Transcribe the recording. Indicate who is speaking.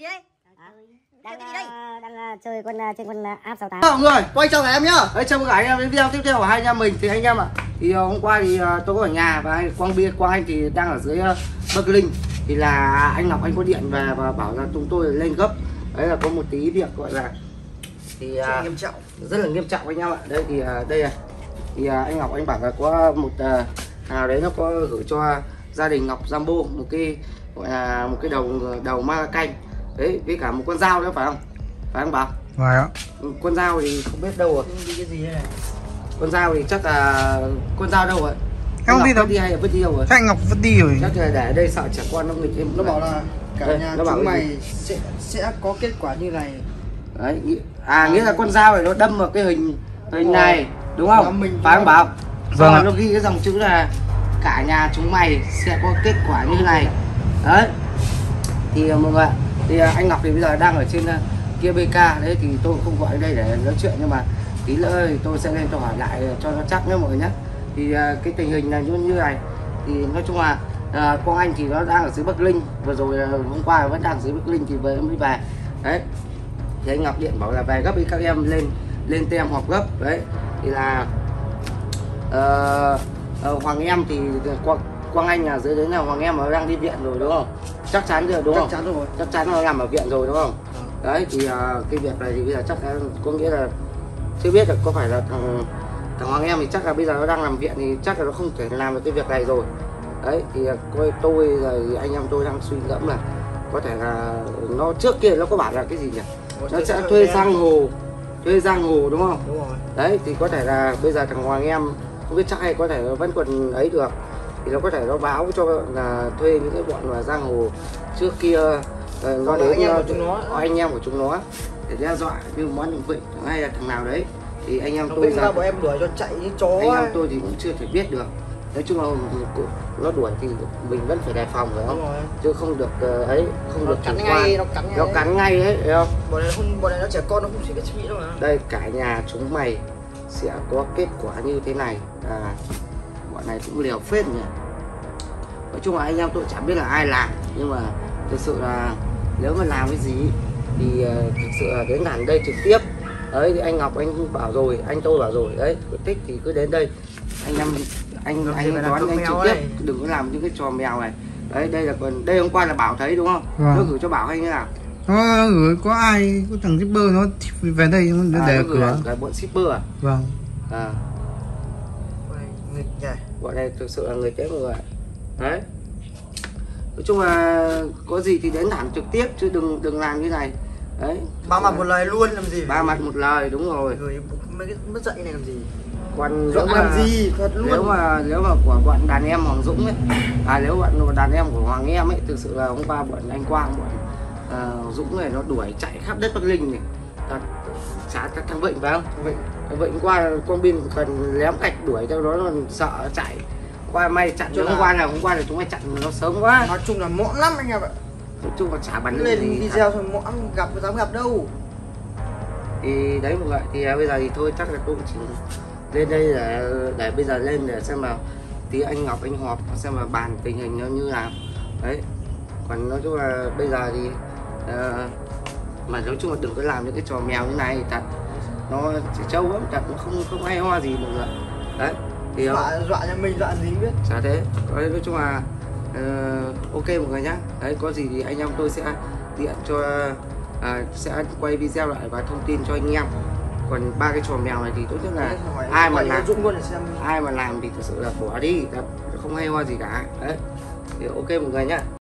Speaker 1: gì đấy?
Speaker 2: Đang chơi trên con app 68.
Speaker 3: Mọi người, quay trở lại em nhá. Đấy, chào mừng cả anh em đến video tiếp theo của hai anh em mình. Thì anh em ạ, thì hôm qua thì tôi có ở nhà và Quang Anh thì đang ở dưới Bắc Linh. Thì là anh Ngọc anh có điện về và bảo là chúng tôi lên gấp. Đấy là có một tí việc gọi là thì nghiêm trọng, rất là nghiêm trọng anh em ạ. Đây thì đây này. Thì anh Ngọc anh bảo là có một nào đấy nó có gửi cho gia đình Ngọc Jambo một cái gọi là một cái đầu ma canh. Đấy, với cả một con dao nữa phải không? Phải không Bảo?
Speaker 4: Phải ạ.
Speaker 3: Con dao thì không biết đâu rồi.
Speaker 1: Cái gì đây này?
Speaker 3: Con dao thì chắc là con dao đâu rồi?
Speaker 4: Em không đi đâu.
Speaker 3: Đi hay là vứt đi đâu rồi?
Speaker 4: Chắc anh Ngọc vứt đi rồi.
Speaker 3: Chắc là để ở đây sợ trẻ con nó nghịch em.
Speaker 1: Nó bảo là cả
Speaker 3: đây,
Speaker 1: nhà
Speaker 3: nó bảo
Speaker 1: chúng mày sẽ có kết quả như này.
Speaker 3: Đấy, nghĩa là con dao này nó đâm vào cái hình này đúng không? Phải không Bảo?
Speaker 4: Vâng.
Speaker 3: Nó ghi cái dòng chữ là cả nhà chúng mày sẽ có kết quả như này. Đấy. Thì mọi người, thì anh Ngọc thì bây giờ đang ở trên kia BK đấy, thì tôi không gọi đây để nói chuyện, nhưng mà tí nữa thì tôi sẽ lên tôi hỏi lại cho nó chắc nhé mọi người nhé. Thì cái tình hình là như này, thì nói chung là Quang Anh thì nó đang ở dưới Bắc Linh, vừa rồi hôm qua vẫn đang ở dưới Bắc Linh thì mới về đấy. Thì anh Ngọc điện bảo là về gấp đi các em lên tem họp gấp đấy. Thì là Hoàng em thì Quang Anh là dưới đấy là Hoàng em nó đang đi viện rồi đúng không? Chắc chắn rồi đúng không?
Speaker 1: Chắc chắn rồi.
Speaker 3: Chắc chắn nó nằm ở viện rồi đúng không? Đấy thì cái việc này thì bây giờ chắc là có nghĩa là chưa biết được có phải là thằng Hoàng em thì chắc là bây giờ nó đang nằm viện thì chắc là nó không thể làm được cái việc này rồi. Đấy thì tôi rồi anh em tôi đang suy ngẫm là có thể là nó trước kia nó có bảo là cái gì nhỉ? Nó sẽ thuê giang hồ đúng không?
Speaker 1: Đúng rồi.
Speaker 3: Đấy thì có thể là bây giờ thằng Hoàng em không biết chắc hay có thể nó vẫn còn ấy được, thì nó có thể nó báo cho là thuê những cái bọn mà giang hồ trước kia nó đến anh em của chúng nó để đe dọa như món định vịnh hay là thằng nào đấy. Thì anh em tôi
Speaker 1: ra bọn em đuổi cho chạy như chó.
Speaker 3: Anh em tôi thì cũng chưa thể biết được. Nói chung là nó đuổi thì mình vẫn phải đề phòng phải không? Chứ không được ấy, không được
Speaker 1: cắn ngay,
Speaker 3: nó cắn ngay ấy, thấy không?
Speaker 1: Bọn này nó trẻ con nó không suy nghĩ đâu mà.
Speaker 3: Đây, cả nhà chúng mày sẽ có kết quả như thế này. Bọn này cũng liều phết nhỉ. Nói chung là anh em tôi chẳng biết là ai làm, nhưng mà thực sự là nếu mà làm cái gì thì thực sự là đến hẳn đây trực tiếp. Đấy thì anh Ngọc anh bảo rồi, anh tôi bảo rồi đấy, thích thì cứ đến đây. Anh đoán anh trực tiếp, đừng có làm những cái trò mèo này. Đấy, đây là còn đây hôm qua là Bảo thấy đúng không?
Speaker 4: Vâng.
Speaker 3: Nó gửi cho Bảo hay như nào?
Speaker 4: Nó gửi có ai, có thằng shipper nó về đây để ở cửa.
Speaker 3: Là bọn shipper à?
Speaker 4: Vâng.
Speaker 3: Bọn này thực sự là người chết mọi người. Đấy. Nói chung là có gì thì đến thẳng trực tiếp chứ đừng làm như này. Đấy.
Speaker 1: Ba mặt một lời luôn làm gì?
Speaker 3: Ba mặt một lời đúng rồi.
Speaker 1: Gửi mấy cái mất dạy này làm gì?
Speaker 3: Còn
Speaker 1: làm gì thật luôn.
Speaker 3: Nếu mà của bọn đàn em Hoàng Dũng ấy, nếu bọn đàn em của Hoàng em ấy, thực sự là hôm qua bọn anh Quang, bọn Dũng này nó đuổi chạy khắp đất Bắc Linh này. Trả các thằng Vịnh phải không? Vịnh qua con pin cần lém gạch đuổi cho nó sợ chạy. Qua may chặn cho hôm qua là chúng mày chặn nó sớm quá.
Speaker 1: Nói chung là mõm lắm anh em ạ.
Speaker 3: Nói chung là chả bắn
Speaker 1: lên
Speaker 3: gì
Speaker 1: video rồi mõm dám gặp đâu.
Speaker 3: Thì đấy mọi người, thì bây giờ thì thôi chắc là tôi chỉ lên đây để bây giờ lên để xem mà tí anh Ngọc anh họp xem mà bàn tình hình nó như nào. Đấy. Còn nói chung là bây giờ thì mà nói chung là đừng có làm những cái trò mèo như này, thật nó chỉ trâu lắm, thật nó không hay ho gì mọi người. Đấy thì
Speaker 1: dọa nhà mình dọa gì biết.
Speaker 3: chả thế. Nói chung là ok mọi người nhá. Đấy, có gì thì anh em tôi sẽ điện cho sẽ quay video lại và thông tin cho anh em. Còn ba cái trò mèo này thì tốt nhất là ai mà làm thì thực sự là bỏ đi, không hay ho gì cả. Đấy thì ok mọi người nhá.